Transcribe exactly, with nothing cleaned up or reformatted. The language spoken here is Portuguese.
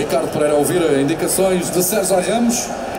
Ricardo Pereira a ouvir indicações de Sérgio Ramos.